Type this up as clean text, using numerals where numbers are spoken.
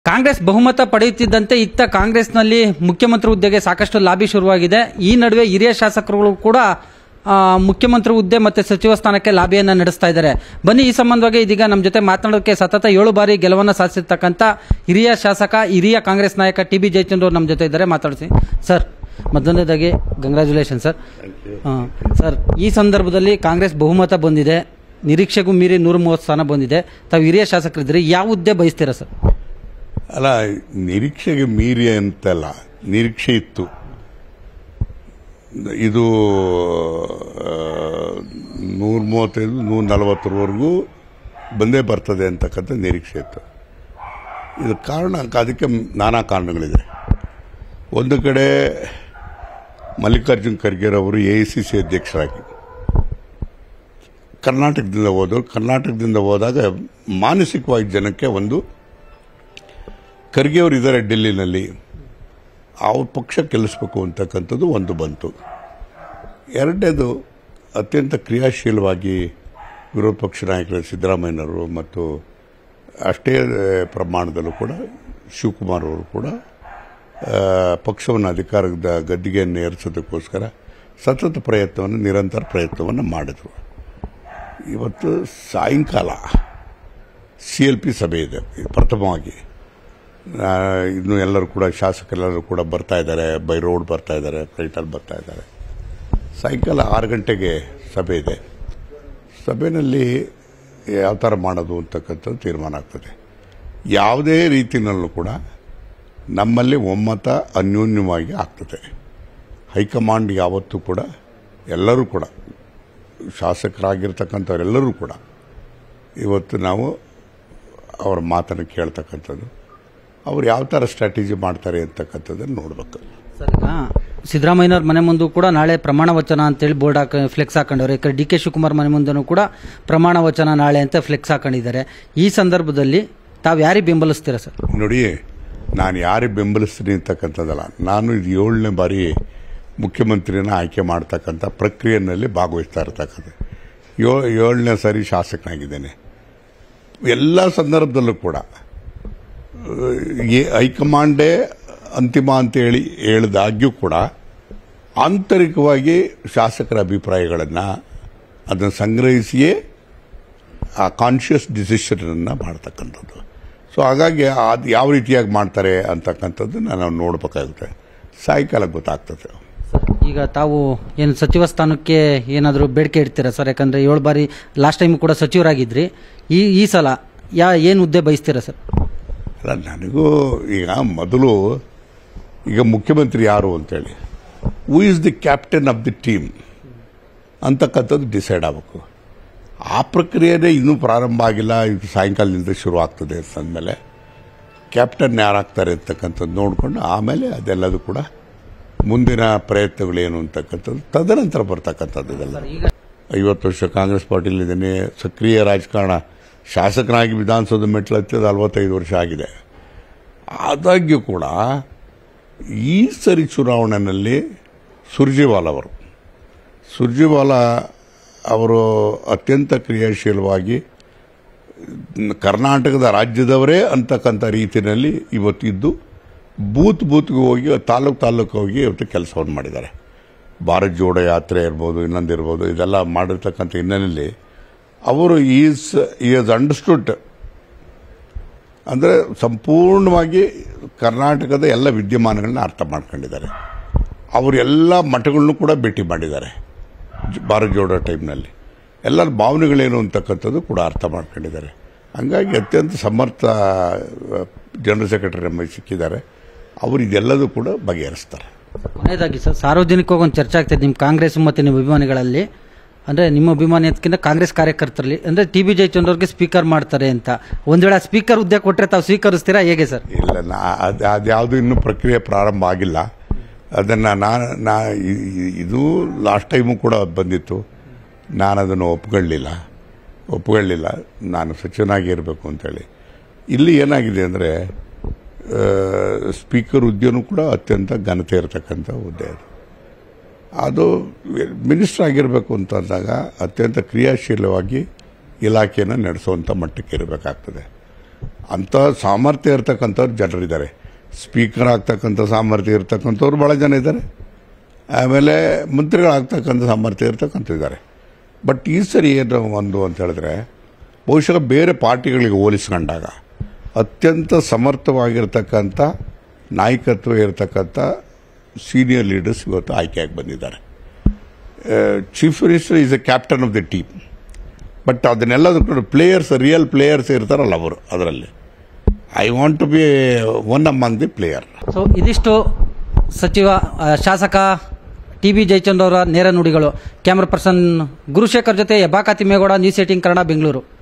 ಕಾಂಗ್ರೆಸ್ ಬಹುಮತ ಪಡೆಯುತ್ತಿದ್ದಂತೆ ಇತ್ತ ಕಾಂಗ್ರೆಸ್ನಲ್ಲಿ ಮುಖ್ಯಮಂತ್ರಿ ಹುದ್ದೆಗೆ ಸಾಕಷ್ಟು ಲಾಬಿ ಶುರುವಾಗಿದೆ. ಈ ನಡುವೆ ಹಿರಿಯ ಶಾಸಕರುಗಳು ಕೂಡ ಮುಖ್ಯಮಂತ್ರಿ ಹುದ್ದೆ ಮತ್ತೆ ಸಚಿವ ಸ್ಥಾನಕ್ಕೆ ಲಾಬಿಯನ್ನ ನಡೆಸ್ತಾ ಇದ್ದಾರೆ. ಬನ್ನಿ, ಈ ಸಂಬಂಧವಾಗಿ ಇದೀಗ ನಮ್ಮ ಜೊತೆ ಮಾತನಾಡೋಕೆ ಸತತ 7 ಬಾರಿ ಗೆಲುವನ್ನು ಸಾಧಿಸಿರ್ತಕ್ಕಂಥ ಹಿರಿಯ ಶಾಸಕ, ಹಿರಿಯ ಕಾಂಗ್ರೆಸ್ ನಾಯಕ ಟಿ.ಬಿ. ಜಯಚಂದ್ರ ಅವರು ನಮ್ಮ ಜೊತೆ ಇದ್ದಾರೆ. ಮಾತಾಡ್ತೀನಿ ಸರ್. ಮೊದಲನೇದಾಗಿ ಕಂಗ್ರ್ಯಾಚುಲೇಷನ್ ಸರ್. ಸರ್, ಈ ಸಂದರ್ಭದಲ್ಲಿ ಕಾಂಗ್ರೆಸ್ ಬಹುಮತ ಬಂದಿದೆ, ನಿರೀಕ್ಷೆಗೂ ಮೀರಿ 130 ಸ್ಥಾನ ಬಂದಿದೆ. ತಾವು ಹಿರಿಯ ಶಾಸಕರಿದ್ದೀರಿ, ಯಾವ ಹುದ್ದೆ ಬಯಸ್ತೀರಾ ಸರ್? ಅಲ್ಲ, ನಿರೀಕ್ಷೆಗೆ ಮೀರಿ ಅಂತಲ್ಲ, ನಿರೀಕ್ಷೆ ಇತ್ತು. ಇದು 135-140ವರೆಗೂ ಬಂದೇ ಬರ್ತದೆ ಅಂತಕ್ಕಂಥ ನಿರೀಕ್ಷೆ ಇತ್ತು. ಇದು ಕಾರಣ, ಅದಕ್ಕೆ ನಾನಾ ಕಾರಣಗಳಿದೆ. ಒಂದು ಕಡೆ ಮಲ್ಲಿಕಾರ್ಜುನ್ ಖರ್ಗೆರವರು AICC ಅಧ್ಯಕ್ಷರಾಗಿ ಕರ್ನಾಟಕದಿಂದ ಹೋದರು. ಕರ್ನಾಟಕದಿಂದ ಹೋದಾಗ ಮಾನಸಿಕವಾಗಿ ಜನಕ್ಕೆ ಒಂದು ಖರ್ಗೆ ಅವರು ಇದ್ದಾರೆ ಡೆಲ್ಲಿನಲ್ಲಿ, ಅವ್ರ ಪಕ್ಷ ಗೆಲ್ಲಿಸಬೇಕು ಅಂತಕ್ಕಂಥದ್ದು ಒಂದು ಬಂತು. ಎರಡನೇದು, ಅತ್ಯಂತ ಕ್ರಿಯಾಶೀಲವಾಗಿ ವಿರೋಧ ಪಕ್ಷ ನಾಯಕರು ಸಿದ್ದರಾಮಯ್ಯನವರು ಮತ್ತು ಅಷ್ಟೇ ಪ್ರಮಾಣದಲ್ಲೂ ಕೂಡ ಶಿವಕುಮಾರ್ ಅವರು ಕೂಡ ಪಕ್ಷವನ್ನು ಅಧಿಕಾರದ ಗದ್ದಿಗೆಯನ್ನು ಏರಿಸೋದಕ್ಕೋಸ್ಕರ ಸತತ ಪ್ರಯತ್ನವನ್ನು, ನಿರಂತರ ಪ್ರಯತ್ನವನ್ನು ಮಾಡಿದರು. ಇವತ್ತು ಸಾಯಂಕಾಲ CLP ಸಭೆ ಇದೆ ಪ್ರಥಮವಾಗಿ. ಇನ್ನು ಎಲ್ಲರೂ ಕೂಡ ಶಾಸಕರೆಲ್ಲರೂ ಕೂಡ ಬರ್ತಾ ಇದ್ದಾರೆ, ಬೈ ರೋಡ್ ಬರ್ತಾ ಇದ್ದಾರೆ, ಫ್ಲೈಟಲ್ಲಿ ಬರ್ತಾ ಇದ್ದಾರೆ. ಸಾಯಂಕಾಲ 6 ಗಂಟೆಗೆ ಸಭೆ ಇದೆ. ಸಭೆಯಲ್ಲಿ ಯಾವ ಥರ ಮಾಡೋದು ಅಂತಕ್ಕಂಥದ್ದು ತೀರ್ಮಾನ ಆಗ್ತದೆ. ಯಾವುದೇ ರೀತಿಯಲ್ಲೂ ಕೂಡ ನಮ್ಮಲ್ಲಿ ಒಮ್ಮತ ಅನ್ಯೋನ್ಯವಾಗಿ ಆಗ್ತದೆ. ಹೈಕಮಾಂಡ್ ಯಾವತ್ತೂ ಕೂಡ ಎಲ್ಲರೂ ಕೂಡ ಶಾಸಕರಾಗಿರ್ತಕ್ಕಂಥವರೆಲ್ಲರೂ ಕೂಡ ಇವತ್ತು ನಾವು ಅವರ ಮಾತನ್ನು ಕೇಳ್ತಕ್ಕಂಥದ್ದು, ಅವ್ರು ಯಾವ ಥರ ಸ್ಟ್ರಾಟಜಿ ಮಾಡ್ತಾರೆ ಅಂತಕ್ಕಂಥದ್ದನ್ನು ನೋಡಬೇಕು. ಸರ್, ಈಗ ಸಿದ್ದರಾಮಯ್ಯನವ್ರ ಮನೆ ಮುಂದೆ ಕೂಡ ನಾಳೆ ಪ್ರಮಾಣ ವಚನ ಅಂತೇಳಿ ಬೋರ್ಡ್ ಫ್ಲೆಕ್ಸ್ ಹಾಕೊಂಡವ್ರೆ. ಈ ಕಡೆ DK ಶಿವಕುಮಾರ್ ಮನೆ ಮುಂದೆನೂ ಕೂಡ ಪ್ರಮಾಣ ವಚನ ನಾಳೆ ಅಂತ ಫ್ಲೆಕ್ಸ್ ಹಾಕೊಂಡಿದ್ದಾರೆ. ಈ ಸಂದರ್ಭದಲ್ಲಿ ತಾವು ಯಾರಿಗೆ ಬೆಂಬಲಿಸ್ತೀರಾ ಸರ್? ನೋಡಿ, ನಾನು ಯಾರಿಗೆ ಬೆಂಬಲಿಸ್ತೀನಿ ಅಂತಕ್ಕಂಥದ್ದಲ್ಲ, ನಾನು ಇದು 7ನೇ ಬಾರಿ ಮುಖ್ಯಮಂತ್ರಿನ ಆಯ್ಕೆ ಮಾಡ್ತಕ್ಕಂಥ ಪ್ರಕ್ರಿಯೆಯಲ್ಲಿ ಭಾಗವಹಿಸ್ತಾ ಇರ್ತಕ್ಕಂಥ 7ನೇ ಸಾರಿ ಶಾಸಕನಾಗಿದ್ದೇನೆ. ಎಲ್ಲ ಸಂದರ್ಭದಲ್ಲೂ ಕೂಡ ಹೈಕಮಾಂಡೇ ಅಂತಿಮ ಅಂತೇಳಿ ಹೇಳಿದಾಗ್ಯೂ ಕೂಡ ಆಂತರಿಕವಾಗಿ ಶಾಸಕರ ಅಭಿಪ್ರಾಯಗಳನ್ನು ಅದನ್ನು ಸಂಗ್ರಹಿಸಿಯೇ ಆ ಕಾನ್ಷಿಯಸ್ ಡಿಸಿಷನನ್ನು ಮಾಡ್ತಕ್ಕಂಥದ್ದು. ಸೊ ಹಾಗಾಗಿ ಅದು ಯಾವ ರೀತಿಯಾಗಿ ಮಾಡ್ತಾರೆ ಅಂತಕ್ಕಂಥದ್ದನ್ನು ನಾವು ನೋಡಬೇಕಾಗುತ್ತೆ. ಸಾಯಂಕಾಲ ಗೊತ್ತಾಗ್ತದೆ. ಈಗ ತಾವು ಏನು ಸಚಿವ ಸ್ಥಾನಕ್ಕೆ ಏನಾದರೂ ಬೇಡಿಕೆ ಇಡ್ತೀರಾ ಸರ್? ಯಾಕಂದರೆ 7 ಬಾರಿ ಲಾಸ್ಟ್ ಟೈಮ್ ಕೂಡ ಸಚಿವರಾಗಿದ್ರಿ. ಈ ಸಲ ಏನು ಹುದ್ದೆ ಬಯಸ್ತೀರಾ ಸರ್? ಅಲ್ಲ, ನನಗೂ ಮೊದಲು ಈಗ ಮುಖ್ಯಮಂತ್ರಿ ಯಾರು ಅಂತೇಳಿ, who is the captain of the team ಅಂತಕ್ಕಂಥದ್ದು ಡಿಸೈಡ್ ಆಗಬೇಕು. ಆ ಪ್ರಕ್ರಿಯೆನೇ ಇನ್ನೂ ಪ್ರಾರಂಭ ಆಗಿಲ್ಲ. ಇದು ಸಾಯಂಕಾಲದಿಂದ ಶುರು ಆಗ್ತದೆ ಅಂದಮೇಲೆ ಕ್ಯಾಪ್ಟನ್ ಯಾರಾಗ್ತಾರೆ ಅಂತಕ್ಕಂಥದ್ದು ನೋಡಿಕೊಂಡು ಆಮೇಲೆ ಅದೆಲ್ಲದು ಕೂಡ ಮುಂದಿನ ಪ್ರಯತ್ನಗಳೇನು ಅಂತಕ್ಕಂಥದ್ದು ತದನಂತರ ಬರ್ತಕ್ಕಂಥದ್ದು. ಇದೆಲ್ಲ 50 ವರ್ಷ ಕಾಂಗ್ರೆಸ್ ಪಾರ್ಟಿಲಿದ್ದೇನೆ, ಸಕ್ರಿಯ ರಾಜಕಾರಣ, ಶಾಸಕನಾಗಿ ವಿಧಾನಸೌಧ ಮೆಟ್ಲು ಹತ್ತಿದ 45 ವರ್ಷ ಆಗಿದೆ. ಆದಾಗ್ಯೂ ಕೂಡ ಈ ಸರಿ ಚುನಾವಣೆಯಲ್ಲಿ ಸುರ್ಜೇವಾಲಾ ಅವರು ಅತ್ಯಂತ ಕ್ರಿಯಾಶೀಲವಾಗಿ ಕರ್ನಾಟಕದ ರಾಜ್ಯದವರೇ ಅಂತಕ್ಕಂಥ ರೀತಿಯಲ್ಲಿ ಇವತ್ತಿದ್ದು ಬೂತ್ಗೆ ಹೋಗಿ ತಾಲೂಕು ಹೋಗಿ ಇವತ್ತು ಕೆಲಸವನ್ನು ಮಾಡಿದ್ದಾರೆ. ಭಾರತ್ ಜೋಡೋ ಯಾತ್ರೆ ಇರ್ಬೋದು, ಇನ್ನೊಂದಿರ್ಬೋದು, ಇದೆಲ್ಲ ಮಾಡಿರ್ತಕ್ಕಂಥ ಹಿನ್ನೆಲೆಯಲ್ಲಿ ಅವರು ಈಸ್ ಅಂಡರ್ಸ್ಟುಡ್, ಅಂದರೆ ಸಂಪೂರ್ಣವಾಗಿ ಕರ್ನಾಟಕದ ಎಲ್ಲ ವಿದ್ಯಮಾನಗಳನ್ನ ಅರ್ಥ ಮಾಡ್ಕೊಂಡಿದ್ದಾರೆ. ಅವರು ಎಲ್ಲ ಮಠಗಳನ್ನು ಕೂಡ ಭೇಟಿ ಮಾಡಿದ್ದಾರೆ. ಭಾರತ್ ಜೋಡೋ ಟೈಮ್ನಲ್ಲಿ ಎಲ್ಲರ ಭಾವನೆಗಳೇನು ಅಂತಕ್ಕಂಥದ್ದು ಕೂಡ ಅರ್ಥ ಮಾಡ್ಕೊಂಡಿದ್ದಾರೆ. ಹಂಗಾಗಿ ಅತ್ಯಂತ ಸಮರ್ಥ ಜನರಲ್ ಸೆಕ್ರೆಟರಿ ನಮಗೆ ಸಿಕ್ಕಿದ್ದಾರೆ. ಅವರು ಇದೆಲ್ಲದೂ ಕೂಡ ಬಗೆಹರಿಸ್ತಾರೆ. ಕೊನೆಯದಾಗಿ ಸರ್, ಸಾರ್ವಜನಿಕವಾಗಿ ಒಂದು ಚರ್ಚೆ ಆಗ್ತದೆ ನಿಮ್ಮ ಕಾಂಗ್ರೆಸ್ ಮತ್ತು ನಿಮ್ಮ ಅಭಿಮಾನಿಗಳಲ್ಲಿ, ಅಂದರೆ ನಿಮ್ಮ ಅಭಿಮಾನಿಯಕ್ಕಿಂತ ಕಾಂಗ್ರೆಸ್ ಕಾರ್ಯಕರ್ತರಲ್ಲಿ, ಅಂದರೆ ಟಿ.ಬಿ. ಜಯಚಂದ್ರ ಅವ್ರಿಗೆ ಸ್ಪೀಕರ್ ಮಾಡ್ತಾರೆ ಅಂತ. ಒಂದು ವೇಳೆ ಸ್ಪೀಕರ್ ಹುದ್ದೆ ಕೊಟ್ಟರೆ ತಾವು ಸ್ವೀಕರಿಸ್ತೀರಾ, ಹೇಗೆ ಸರ್? ಇಲ್ಲ, ಅದ್ಯಾವುದು ಇನ್ನೂ ಪ್ರಕ್ರಿಯೆ ಪ್ರಾರಂಭ ಆಗಿಲ್ಲ. ಅದನ್ನು ಇದು ಲಾಸ್ಟ್ ಟೈಮು ಕೂಡ ಬಂದಿತ್ತು. ನಾನು ಅದನ್ನು ಒಪ್ಕೊಳ್ಳಿಲ್ಲ. ನಾನು ಸಚಿವನಾಗಿ ಇರಬೇಕು ಅಂತೇಳಿ. ಇಲ್ಲಿ ಏನಾಗಿದೆ ಅಂದರೆ, ಸ್ಪೀಕರ್ ಹುದ್ದೆನೂ ಕೂಡ ಅತ್ಯಂತ ಘನತೆ ಇರತಕ್ಕಂಥ ಹುದ್ದೆ ಅದು ಮಿನಿಸ್ಟರ್ ಆಗಿರಬೇಕು ಅಂತಂದಾಗ ಅತ್ಯಂತ ಕ್ರಿಯಾಶೀಲವಾಗಿ ಇಲಾಖೆಯನ್ನು ನಡೆಸುವಂಥ ಮಟ್ಟಕ್ಕೆ ಇರಬೇಕಾಗ್ತದೆ. ಅಂಥ ಸಾಮರ್ಥ್ಯ ಇರ್ತಕ್ಕಂಥವ್ರು ಜನರಿದ್ದಾರೆ. ಸ್ಪೀಕರ್ ಆಗ್ತಕ್ಕಂಥ ಸಾಮರ್ಥ್ಯ ಇರ್ತಕ್ಕಂಥವ್ರು ಭಾಳ ಜನ ಇದ್ದಾರೆ. ಆಮೇಲೆ ಮಂತ್ರಿಗಳಾಗ್ತಕ್ಕಂಥ ಸಾಮರ್ಥ್ಯ ಇರ್ತಕ್ಕಂಥವ್ರು. ಬಟ್ ಈ ಸರಿ ಏನು ಅಂತ ಹೇಳಿದ್ರೆ ಬಹುಶಃ ಬೇರೆ ಪಾರ್ಟಿಗಳಿಗೆ ಹೋಲಿಸ್ಕೊಂಡಾಗ ಅತ್ಯಂತ ಸಮರ್ಥವಾಗಿರ್ತಕ್ಕಂಥ ನಾಯಕತ್ವ ಇರತಕ್ಕಂಥ ಸೀನಿಯರ್ ಲೀಡರ್ಸ್ ಇವತ್ತು ಆಯ್ಕೆಯಾಗಿ ಬಂದಿದ್ದಾರೆ. Chief minister is a captain of the team. But ಅದನ್ನೆಲ್ಲದಕ್ಕೂ ಪ್ಲೇಯರ್ಸ್, ರಿಯಲ್ ಪ್ಲೇಯರ್ಸ್ ಇರ್ತಾರಲ್ಲ ಅವರು, ಅದರಲ್ಲಿ I want to be one among the player. So ಇದಿಷ್ಟು ಶಾಸಕ ಟಿ ಬಿ ಜಯಚಂದ್ರ ಅವರ ನೇರ ನುಡಿಗಳು. ಕ್ಯಾಮರಾ ಪರ್ಸನ್ ಗುರುಶೇಖರ್ ಜೊತೆ ಹೆಬ್ಬಾಕ ತಿಮ್ಮೇಗೌಡ, ನ್ಯೂಸ್ 18 ಕನ್ನಡ, ಬೆಂಗಳೂರು.